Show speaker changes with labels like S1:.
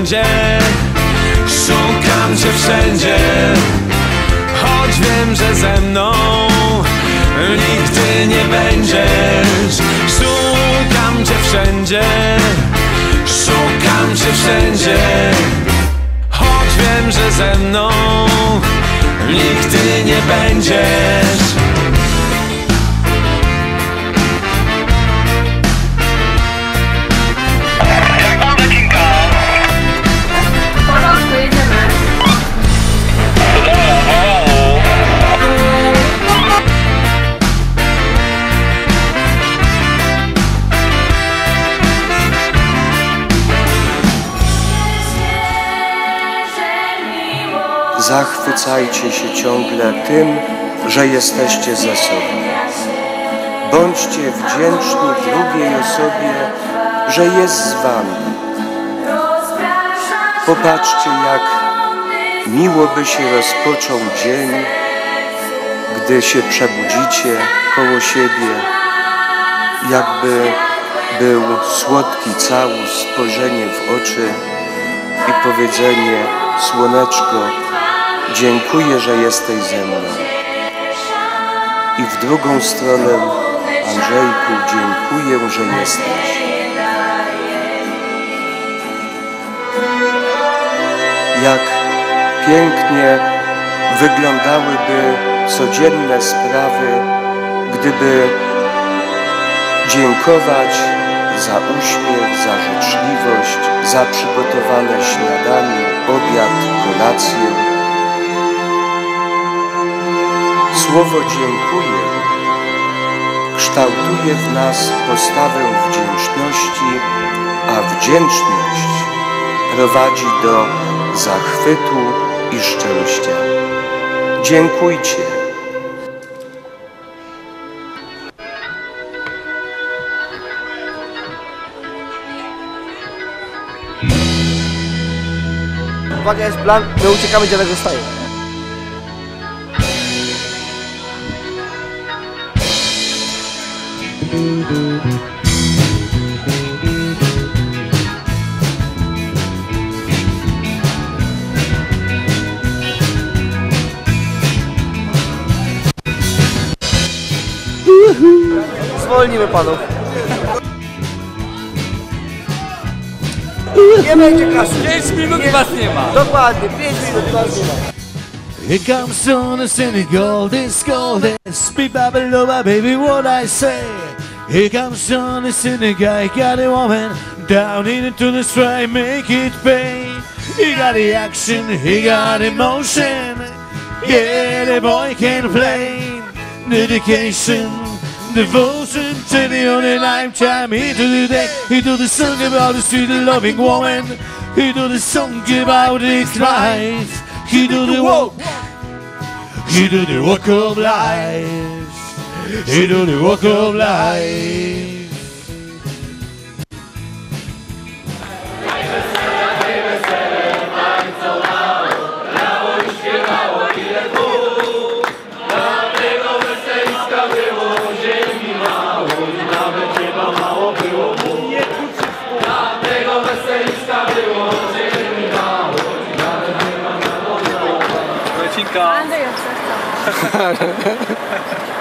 S1: wszędzie, szukam cię wszędzie. Choć wiem, że ze mną nigdy nie będziesz. Szukam cię wszędzie, szukam cię wszędzie. Choć wiem, że ze mną nigdy nie będziesz.
S2: Zachwycajcie się ciągle tym, że jesteście ze sobą. Bądźcie wdzięczni drugiej osobie, że jest z wami. Popatrzcie, jak miło by się rozpoczął dzień, gdy się przebudzicie koło siebie, jakby był słodki całus, spojrzenie w oczy i powiedzenie: słoneczko, dziękuję, że jesteś ze mną. I w drugą stronę: Andrzejku, dziękuję, że jesteś. Jak pięknie wyglądałyby codzienne sprawy, gdyby dziękować za uśmiech, za życzliwość, za przygotowane śniadanie, obiad, kolację. Słowo dziękuję kształtuje w nas postawę wdzięczności, a wdzięczność prowadzi do zachwytu i szczęścia. Dziękujcie.
S3: Uwaga, jest plan, my uciekamy, dziadek zostaje. Zwolnimy panów. Nie będzie kasy.
S1: 5 minut i was nie ma.
S3: Dokładnie, 5 minut was nie ma.
S4: Here comes on the cynical, this gold, this beep babaloba, baby, what I say. Here comes on the cynical, got a woman down into the strike, make it pay. He got the action, he got emotion. Yeah, the boy can play. Dedication, devotion to the only lifetime. He do the day, he do the song about the sweet loving woman. He do the song about his life. He do the walk. He do the walk of life. He do the walk of life.
S1: Andrzej,